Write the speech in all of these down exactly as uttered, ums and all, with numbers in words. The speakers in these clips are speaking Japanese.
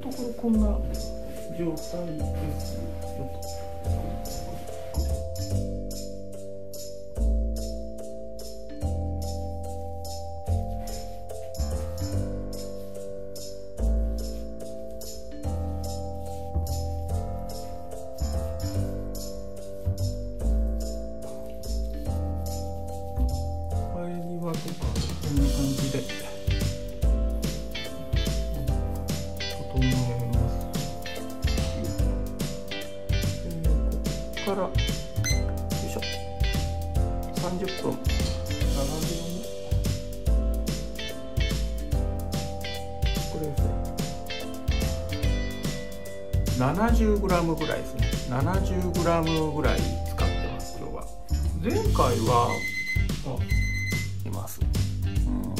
ところこんな状態ですよと。前庭とかこんな感じで整えます。でここからよいしょさんじゅっぷん並べをこれですね ななじゅうグラム ぐらいですね。 ななじゅうグラム ぐらい使ってます今日は。前回はあいます。うん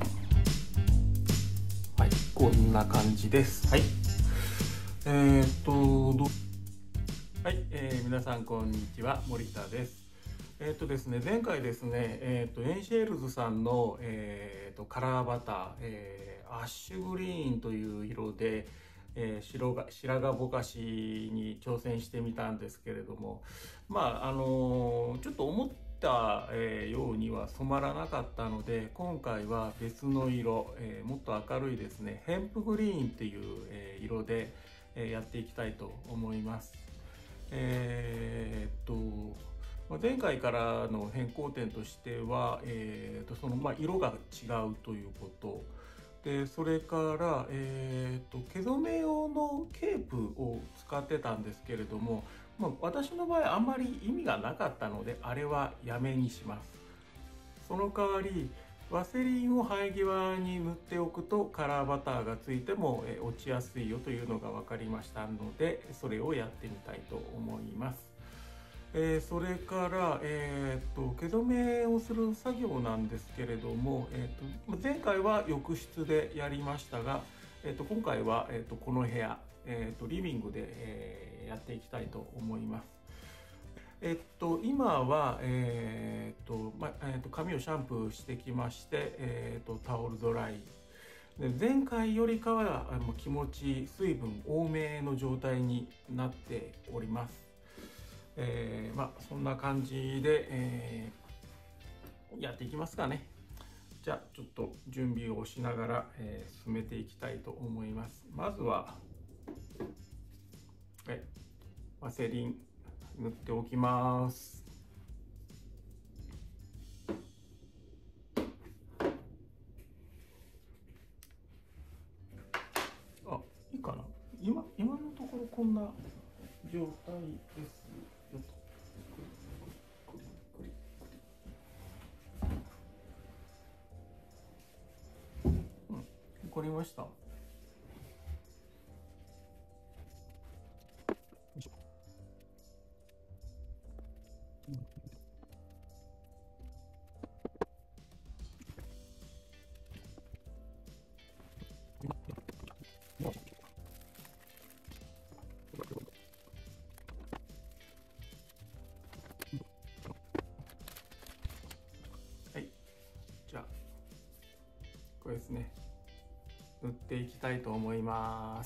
はいこんな感じです。はいえー、っとどはい、えー、皆さんこんにちは、森田です。えー、っとですね前回ですねえー、っとエンシェールズさんの、えー、っとカラーバター、えー、アッシュグリーンという色で、えー、白が白髪ぼかしに挑戦してみたんですけれども、まああのー、ちょっと思ったようには染まらなかったので、今回は別の色、えー、もっと明るいですねヘンプグリーンっていう、えー、色で、えー、やっていきたいと思います。えー、っと前回からの変更点としては、えー、とそのまあ色が違うということで、それから、えー、と毛染め用のケープを使ってたんですけれども、まあ、私の場合あんまり意味がなかったのであれはやめにします。その代わりワセリンを生え際に塗っておくとカラーバターがついても落ちやすいよというのが分かりましたので、それをやってみたいと思います。えー、それから、えー、と毛染めをする作業なんですけれども、えー、と前回は浴室でやりましたが、えー、と今回は、えー、とこの部屋、えー、とリビングで、えー、やっていきたいと思います。えっと、今は、えーっとまえーっと髪をシャンプーしてきまして、えーっとタオルドライで、前回よりかはあの気持ち水分多めの状態になっております。えー、まあそんな感じで、えー、やっていきますかね。じゃあちょっと準備をしながら、えー、進めていきたいと思います。まずはえワセリン塗っておきます。あ、いいかな。今今のところこんな状態ですよと。うん、わかりました。よいしょ。はい、じゃあこれですね、塗っていきたいと思います。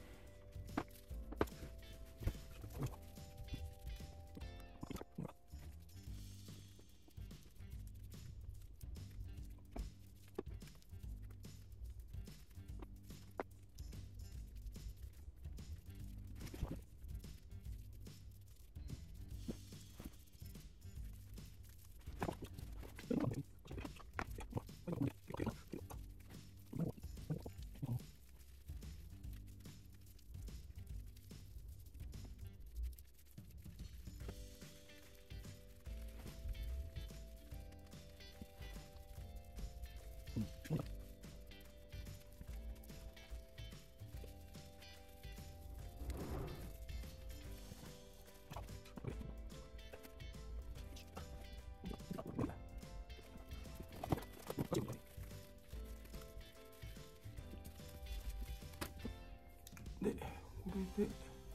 で、これで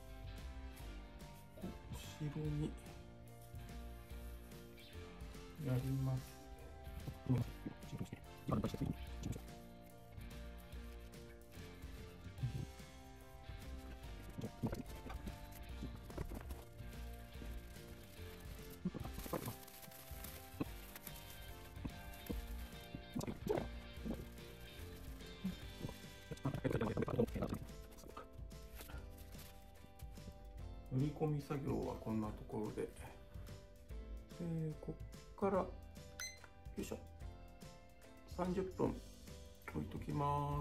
後ろにやります。 込み作業はこんなところで、えー、こっからよいしょさんじゅっぷん置いときます。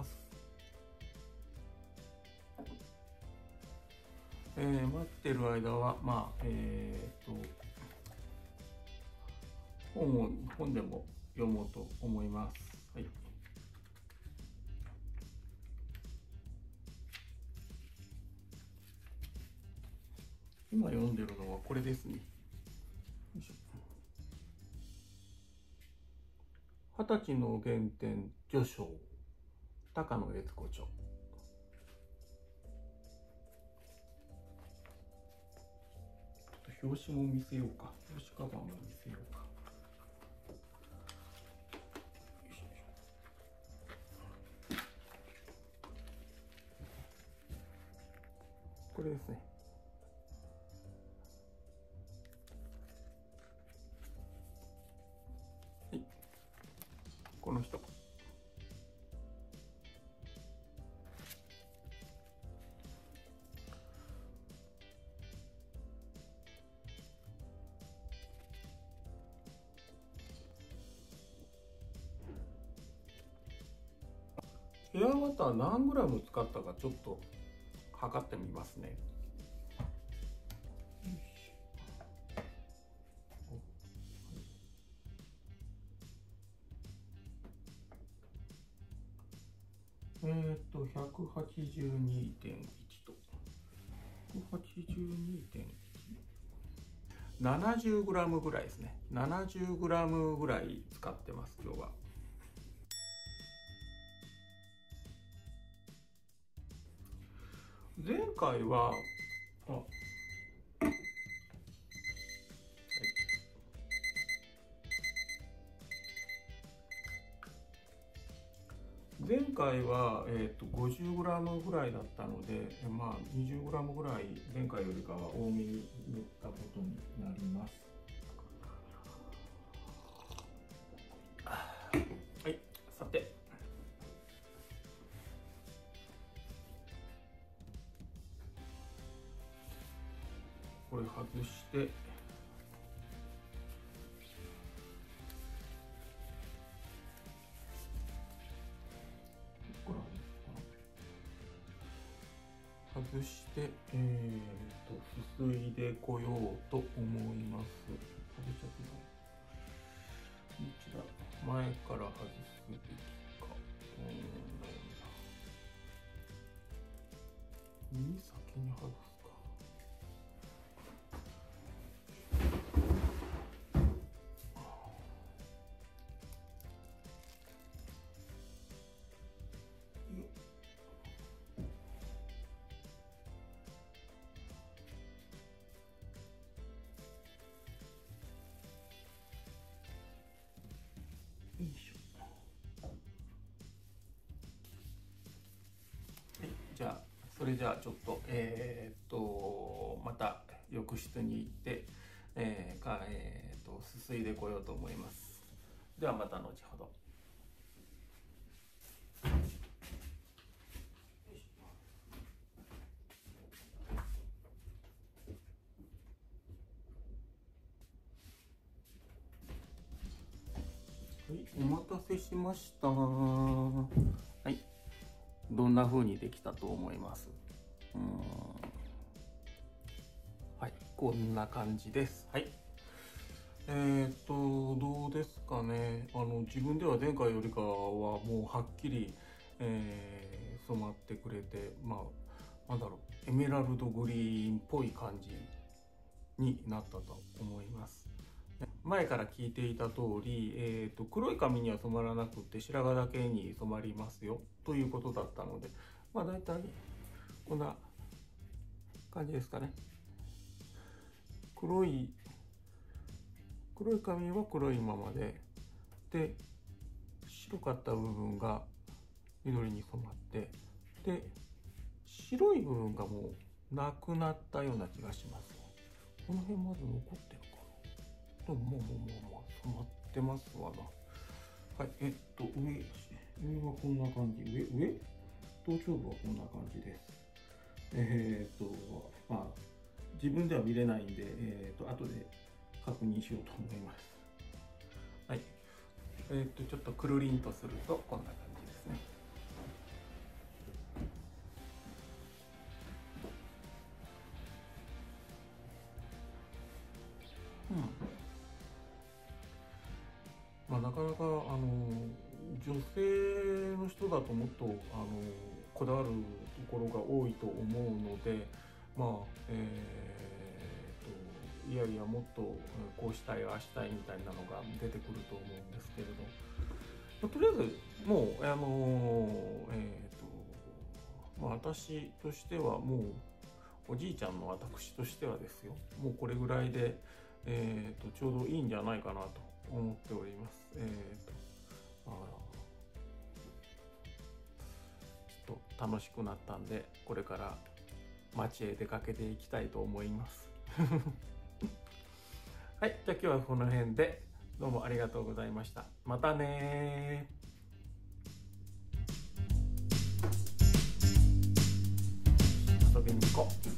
えー、待ってる間はまあえー、っと本を本でも読もうと思います。はい。今読んでるのはこれですね。よいしょ。二十歳の原点序章、高野悦子著。ちょっと表紙も見せようか。表紙カバーも見せようか。よいしょよいしょ。これですね。はい。この人。エアバター何グラム使ったかちょっと測ってみますね。えー、っとひゃくはちじゅうにてんいちとひゃくはちじゅうにてんいち、ななじゅうグラム ぐらいですね。ななじゅうグラム ぐらい使ってます今日は。前回はあ、はい、前回は、えー、と ごじゅうグラム ぐらいだったので、まあ、にじゅうグラム ぐらい前回よりかは多めに塗ったことになります。はい、さてこれ外して外して、えー、とすすいでこようと思います。外しちゃってない。どっちだ、前から外すべきか。うん、耳先に外すか。よいしょ。はい、じゃあそれじゃあちょっとえー、っとまた浴室に行って、えー、かえー、っとすすいでこようと思います。ではまた後ほど。はい、お待たせしました。はい、どんな風にできたと思います？うーん、はい、こんな感じです。はい。えー、っとどうですかね。あの自分では前回よりかはもうはっきり、えー、染まってくれて、まあなんだろう、エメラルドグリーンっぽい感じになったと思います。前から聞いていた通り、えーと、黒い髪には染まらなくて白髪だけに染まりますよということだったので、まあ大体こんな感じですかね。黒い黒い髪は黒いままで、で白かった部分が緑に染まって、で白い部分がもうなくなったような気がします。この辺まだ残ってるかな。でももうもうもうもう染まってますわな。はい、えっと上上はこんな感じ、上上頭頂部はこんな感じです。えー、っとまあ自分では見れないんで、えー、と後で確認しようと思います。はい。えっ、ー、とちょっとくるりんとするとこんな感じですね。うん。まあなかなかあの女性の人だともっとあのこだわるところが多いと思うので、まあえー、といやいやもっとこうしたいああしたいみたいなのが出てくると思うんですけれど、とりあえずもうあのえー、と、まあ、私としてはもうおじいちゃんの私としてはですよ、もうこれぐらいで、えー、とちょうどいいんじゃないかなと思っております。えー、とあちょっと楽しくなったんで、これから街へ出かけていきたいと思います。はい、じゃあ今日はこの辺でどうもありがとうございました。またねー。遊びに行こう。